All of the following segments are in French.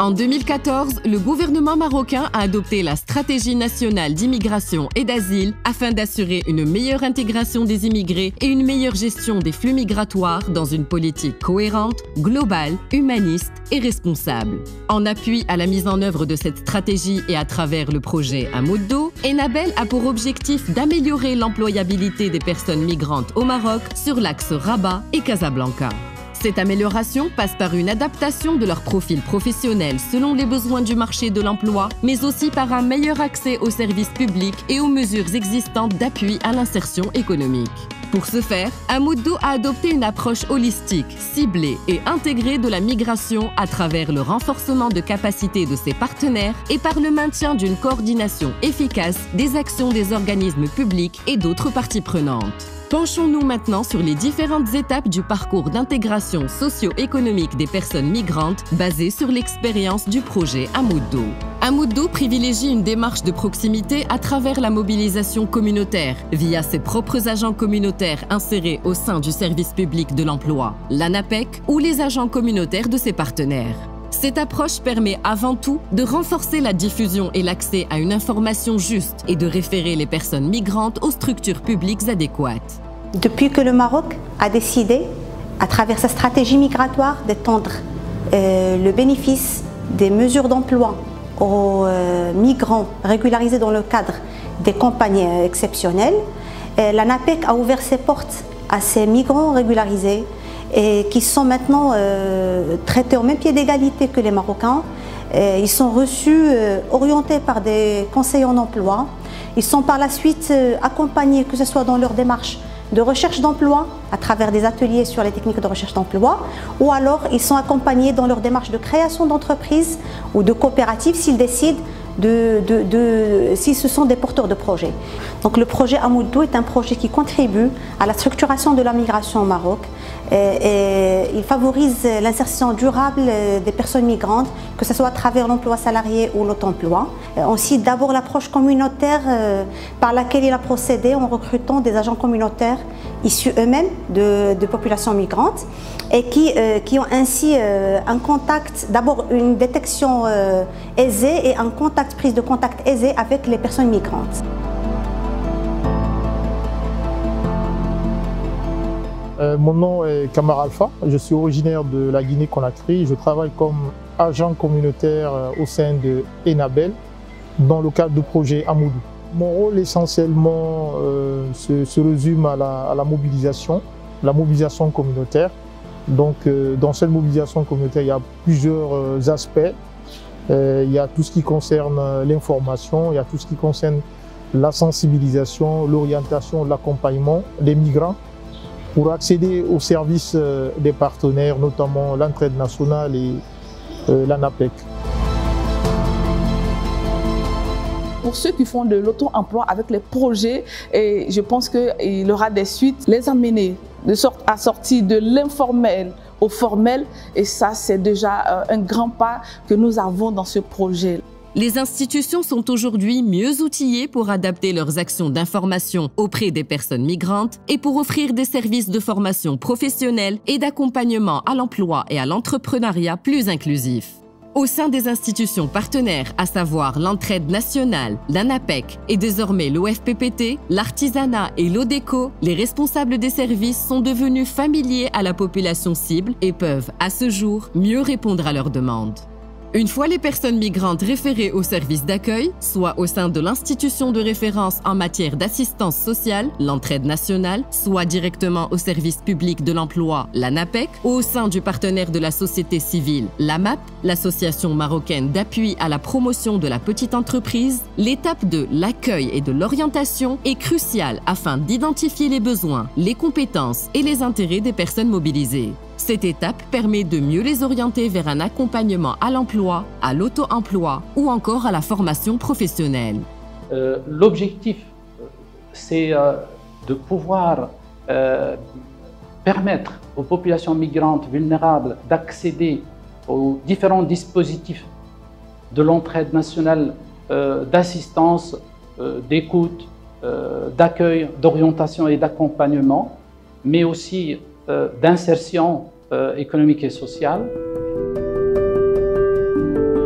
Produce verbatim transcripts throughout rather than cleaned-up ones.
En deux mille quatorze, le gouvernement marocain a adopté la stratégie nationale d'immigration et d'asile afin d'assurer une meilleure intégration des immigrés et une meilleure gestion des flux migratoires dans une politique cohérente, globale, humaniste et responsable. En appui à la mise en œuvre de cette stratégie et à travers le projet Amoudou, Enabel a pour objectif d'améliorer l'employabilité des personnes migrantes au Maroc sur l'axe Rabat et Casablanca. Cette amélioration passe par une adaptation de leur profil professionnel selon les besoins du marché de l'emploi, mais aussi par un meilleur accès aux services publics et aux mesures existantes d'appui à l'insertion économique. Pour ce faire, Amoudou a adopté une approche holistique, ciblée et intégrée de la migration à travers le renforcement de capacités de ses partenaires et par le maintien d'une coordination efficace des actions des organismes publics et d'autres parties prenantes. Penchons-nous maintenant sur les différentes étapes du parcours d'intégration socio-économique des personnes migrantes basées sur l'expérience du projet Amoudou. Amoudou privilégie une démarche de proximité à travers la mobilisation communautaire via ses propres agents communautaires insérés au sein du service public de l'emploi, l'ANAPEC, ou les agents communautaires de ses partenaires. Cette approche permet avant tout de renforcer la diffusion et l'accès à une information juste et de référer les personnes migrantes aux structures publiques adéquates. Depuis que le Maroc a décidé, à travers sa stratégie migratoire, d'étendre euh, le bénéfice des mesures d'emploi aux euh, migrants régularisés dans le cadre des campagnes euh, exceptionnelles, euh, l'ANAPEC a ouvert ses portes à ces migrants régularisés et qui sont maintenant euh, traités au même pied d'égalité que les Marocains. Et ils sont reçus, euh, orientés par des conseillers en emploi. Ils sont par la suite euh, accompagnés, que ce soit dans leur démarche de recherche d'emploi, à travers des ateliers sur les techniques de recherche d'emploi, ou alors ils sont accompagnés dans leur démarche de création d'entreprise ou de coopérative s'ils décident de, de, de, si ce sont des porteurs de projets. Donc le projet Amoudou est un projet qui contribue à la structuration de la migration au Maroc et, et il favorise l'insertion durable des personnes migrantes, que ce soit à travers l'emploi salarié ou l'auto-emploi. On cite d'abord l'approche communautaire euh, par laquelle il a procédé en recrutant des agents communautaires issus eux-mêmes de, de populations migrantes et qui, euh, qui ont ainsi euh, un contact, d'abord une détection euh, aisée et un contact, prise de contact aisée avec les personnes migrantes. Euh, mon nom est Kamar Alpha, je suis originaire de la Guinée-Conakry. Je travaille comme agent communautaire au sein de Enabel dans le cadre du projet Amoudou. Mon rôle essentiellement euh, se, se résume à la, à la mobilisation, la mobilisation communautaire. Donc euh, dans cette mobilisation communautaire, il y a plusieurs euh, aspects. Euh, il y a tout ce qui concerne l'information, il y a tout ce qui concerne la sensibilisation, l'orientation, l'accompagnement des migrants pour accéder aux services euh, des partenaires, notamment l'entraide nationale et euh, l'ANAPEC. Pour ceux qui font de l'auto-emploi avec les projets, et je pense qu'il y aura des suites, les amener de sorte à sortir de l'informel au formel, et ça c'est déjà un grand pas que nous avons dans ce projet. Les institutions sont aujourd'hui mieux outillées pour adapter leurs actions d'information auprès des personnes migrantes et pour offrir des services de formation professionnelle et d'accompagnement à l'emploi et à l'entrepreneuriat plus inclusifs. Au sein des institutions partenaires, à savoir l'entraide nationale, l'ANAPEC et désormais l'O F P P T, l'artisanat et l'ODECO, les responsables des services sont devenus familiers à la population cible et peuvent, à ce jour, mieux répondre à leurs demandes. Une fois les personnes migrantes référées au service d'accueil, soit au sein de l'institution de référence en matière d'assistance sociale, l'entraide nationale, soit directement au service public de l'emploi, l'ANAPEC, ou au sein du partenaire de la société civile, l'AMAP, l'association marocaine d'appui à la promotion de la petite entreprise, l'étape de l'accueil et de l'orientation est cruciale afin d'identifier les besoins, les compétences et les intérêts des personnes mobilisées. Cette étape permet de mieux les orienter vers un accompagnement à l'emploi, à l'auto-emploi ou encore à la formation professionnelle. Euh, L'objectif, c'est euh, de pouvoir euh, permettre aux populations migrantes vulnérables d'accéder aux différents dispositifs de l'entraide nationale euh, d'assistance, euh, d'écoute, euh, d'accueil, d'orientation et d'accompagnement, mais aussi euh, d'insertion euh, économique et sociale.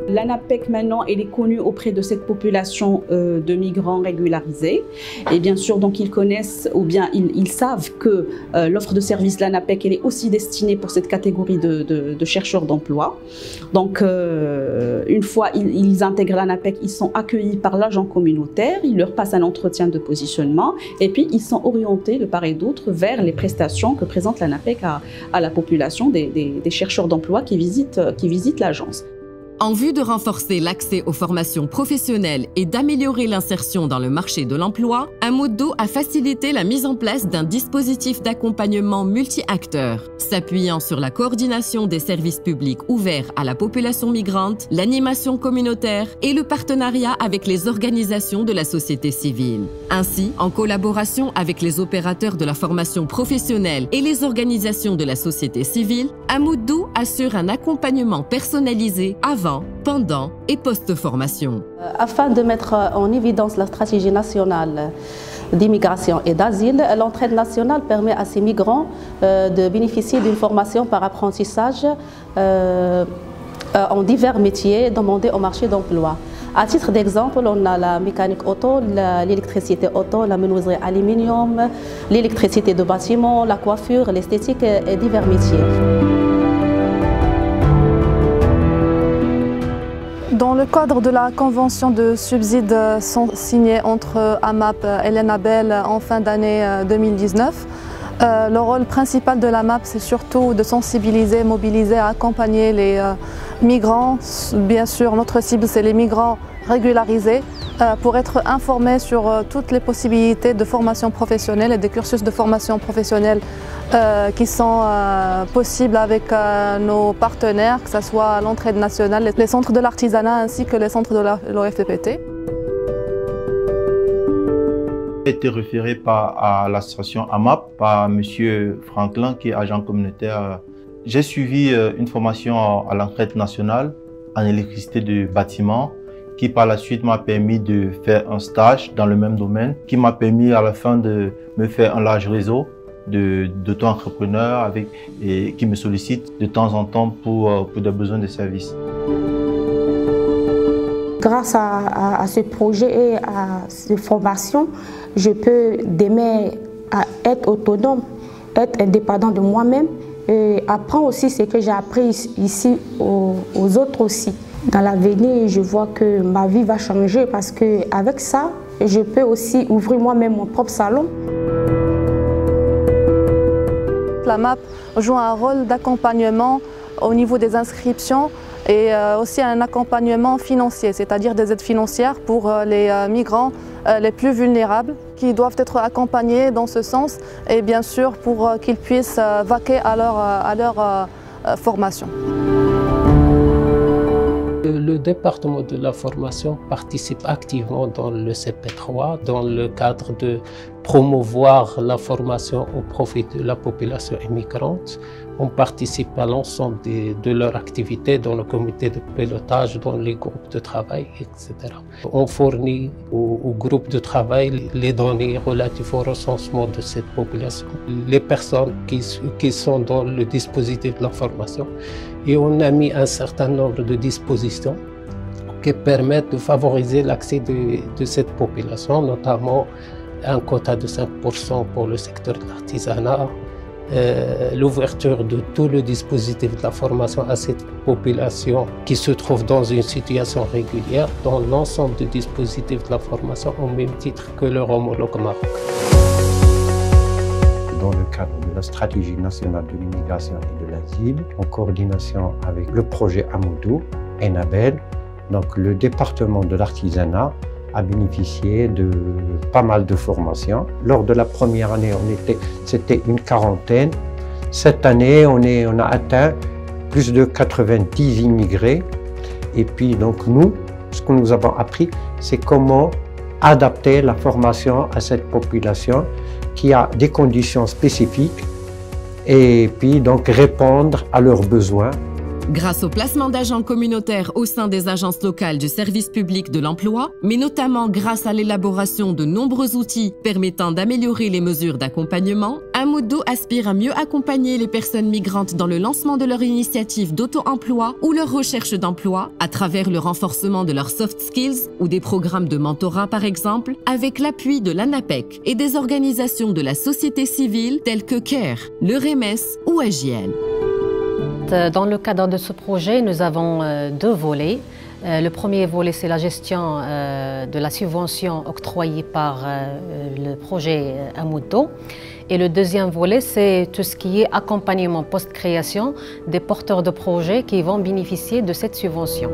L'ANAPEC maintenant, elle est connue auprès de cette population euh, de migrants régularisés. Et bien sûr, donc ils connaissent ou bien ils, ils savent que euh, l'offre de service de l'ANAPEC, elle est aussi destinée pour cette catégorie de, de, de chercheurs d'emploi. Donc, euh, une fois ils, ils intègrent l'ANAPEC, ils sont accueillis par l'agent communautaire, il leur passe un entretien de positionnement et puis ils sont orientés de part et d'autre vers les prestations que présente l'ANAPEC à, à la population des, des, des chercheurs d'emploi qui visitent, qui visitent l'agence. En vue de renforcer l'accès aux formations professionnelles et d'améliorer l'insertion dans le marché de l'emploi, Amoudou a facilité la mise en place d'un dispositif d'accompagnement multi-acteurs, s'appuyant sur la coordination des services publics ouverts à la population migrante, l'animation communautaire et le partenariat avec les organisations de la société civile. Ainsi, en collaboration avec les opérateurs de la formation professionnelle et les organisations de la société civile, Amoudou assure un accompagnement personnalisé avant, pendant et post-formation. Afin de mettre en évidence la stratégie nationale d'immigration et d'asile, l'entraide nationale permet à ces migrants euh, de bénéficier d'une formation par apprentissage euh, euh, en divers métiers demandés au marché d'emploi. À titre d'exemple, on a la mécanique auto, l'électricité auto, la menuiserie aluminium, l'électricité de bâtiment, la coiffure, l'esthétique et divers métiers. Dans le cadre de la convention de subsides signée entre AMAP et l'ENABEL en fin d'année deux mille dix-neuf, euh, le rôle principal de l'AMAP, c'est surtout de sensibiliser, mobiliser, accompagner les euh, migrants. Bien sûr, notre cible, c'est les migrants régularisés, euh, pour être informés sur euh, toutes les possibilités de formation professionnelle et des cursus de formation professionnelle euh, qui sont euh, possibles avec euh, nos partenaires, que ce soit l'entraide nationale, les centres de l'artisanat ainsi que les centres de l'O F T P T. J'ai été référé par, à l'association AMAP par M. Franklin, qui est agent communautaire. J'ai suivi une formation à l'entraide nationale en électricité de bâtiment, qui par la suite m'a permis de faire un stage dans le même domaine, qui m'a permis à la fin de me faire un large réseau d'auto-entrepreneurs avec et qui me sollicitent de temps en temps pour, pour des besoins de services. Grâce à, à, à ce projet et à cette formation, je peux demain à être autonome, être indépendant de moi-même et apprendre aussi ce que j'ai appris ici aux, aux autres aussi. Dans l'avenir, je vois que ma vie va changer parce qu'avec ça, je peux aussi ouvrir moi-même mon propre salon. La M A P joue un rôle d'accompagnement au niveau des inscriptions et aussi un accompagnement financier, c'est-à-dire des aides financières pour les migrants les plus vulnérables qui doivent être accompagnés dans ce sens et bien sûr pour qu'ils puissent vaquer à leur, à leur formation. Le département de la formation participe activement dans le C P trois dans le cadre de promouvoir la formation au profit de la population immigrante. On participe à l'ensemble de leurs activités dans le comité de pilotage, dans les groupes de travail, et cetera. On fournit au, au groupe de travail les données relatives au recensement de cette population, les personnes qui, qui sont dans le dispositif de la formation. Et on a mis un certain nombre de dispositions qui permettent de favoriser l'accès de, de cette population, notamment un quota de cinq pour cent pour le secteur de l'artisanat, euh, l'ouverture de tout le dispositif de la formation à cette population qui se trouve dans une situation régulière, dans l'ensemble du dispositif de la formation au même titre que leur homologue Maroc. Dans le cadre de la stratégie nationale de l'immigration et de l'asile, en coordination avec le projet Amoudou, ENABEL, donc le département de l'artisanat a bénéficié de pas mal de formations. Lors de la première année, on était, c'était une quarantaine. Cette année, on, est, on a atteint plus de quatre-vingt-dix immigrés. Et puis donc nous, ce que nous avons appris, c'est comment adapter la formation à cette population qui a des conditions spécifiques et puis donc répondre à leurs besoins. Grâce au placement d'agents communautaires au sein des agences locales du service public de l'emploi, mais notamment grâce à l'élaboration de nombreux outils permettant d'améliorer les mesures d'accompagnement, Amoudou aspire à mieux accompagner les personnes migrantes dans le lancement de leur initiative d'auto-emploi ou leur recherche d'emploi à travers le renforcement de leurs soft skills ou des programmes de mentorat par exemple, avec l'appui de l'ANAPEC et des organisations de la société civile telles que CARE, le R E M E S ou A J L. Dans le cadre de ce projet, nous avons deux volets. Le premier volet, c'est la gestion de la subvention octroyée par le projet Amoudou. Et le deuxième volet, c'est tout ce qui est accompagnement post-création des porteurs de projets qui vont bénéficier de cette subvention.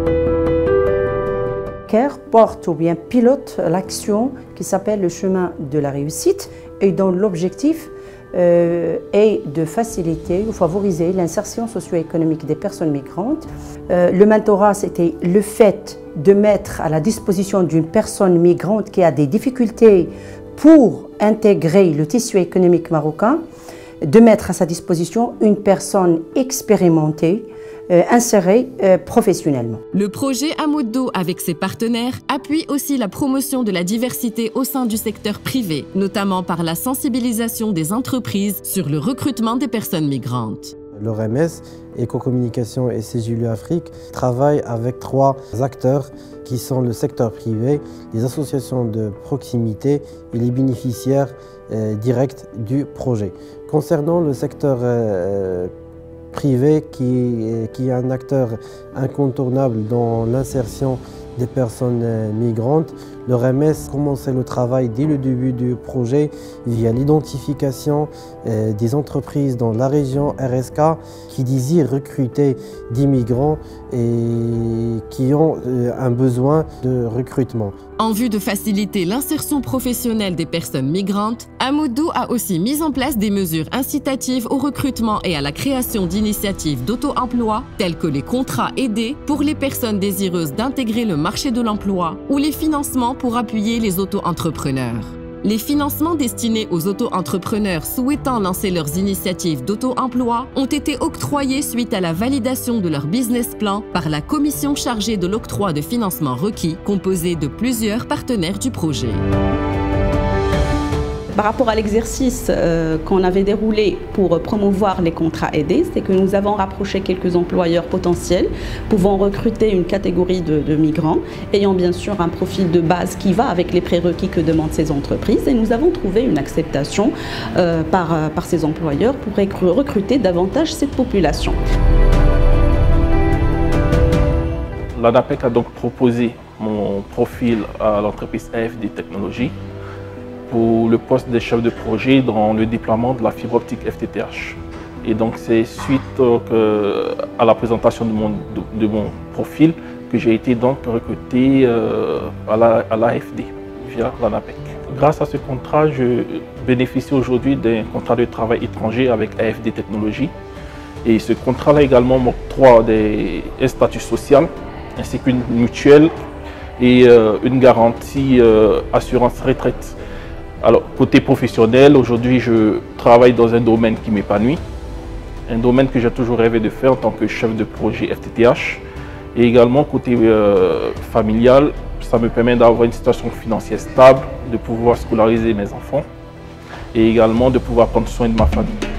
CARE porte ou bien pilote l'action qui s'appelle le chemin de la réussite et dont l'objectif euh, est de faciliter ou favoriser l'insertion socio-économique des personnes migrantes. Euh, le mentorat, c'était le fait de mettre à la disposition d'une personne migrante qui a des difficultés pour intégrer le tissu économique marocain, de mettre à sa disposition une personne expérimentée, euh, insérée euh, professionnellement. Le projet Amoudou, avec ses partenaires, appuie aussi la promotion de la diversité au sein du secteur privé, notamment par la sensibilisation des entreprises sur le recrutement des personnes migrantes. Le R E M E S, Éco-Communication et C G L U Afrique travaillent avec trois acteurs qui sont le secteur privé, les associations de proximité et les bénéficiaires euh, directs du projet. Concernant le secteur euh, privé qui, qui est un acteur incontournable dans l'insertion des personnes migrantes, le R E M E S commençait le travail dès le début du projet via l'identification euh, des entreprises dans la région R S K qui désirent recruter des migrants et qui ont euh, un besoin de recrutement. En vue de faciliter l'insertion professionnelle des personnes migrantes, Amoudou a aussi mis en place des mesures incitatives au recrutement et à la création d'initiatives d'auto-emploi telles que les contrats aidés pour les personnes désireuses d'intégrer le marché de l'emploi ou les financements pour appuyer les auto-entrepreneurs. Les financements destinés aux auto-entrepreneurs souhaitant lancer leurs initiatives d'auto-emploi ont été octroyés suite à la validation de leur business plan par la commission chargée de l'octroi de financement requis, composée de plusieurs partenaires du projet. Par rapport à l'exercice euh, qu'on avait déroulé pour promouvoir les contrats aidés, c'est que nous avons rapproché quelques employeurs potentiels pouvant recruter une catégorie de, de migrants, ayant bien sûr un profil de base qui va avec les prérequis que demandent ces entreprises. Et nous avons trouvé une acceptation euh, par, par ces employeurs pour recruter davantage cette population. L'ANAPEC a donc proposé mon profil à l'entreprise A F D Technologies pour le poste de chef de projet dans le déploiement de la fibre optique F T T H. Et donc c'est suite euh, à la présentation de mon, de, de mon profil que j'ai été donc recruté euh, à la, à l'A F D via l'ANAPEC. Grâce à ce contrat, je bénéficie aujourd'hui d'un contrat de travail étranger avec A F D Technologies. Et ce contrat-là également m'octroie un statut social ainsi qu'une mutuelle et euh, une garantie euh, assurance retraite. Alors, côté professionnel, aujourd'hui, je travaille dans un domaine qui m'épanouit, un domaine que j'ai toujours rêvé de faire en tant que chef de projet F T T H. Et également, côté euh, familial, ça me permet d'avoir une situation financière stable, de pouvoir scolariser mes enfants et également de pouvoir prendre soin de ma famille.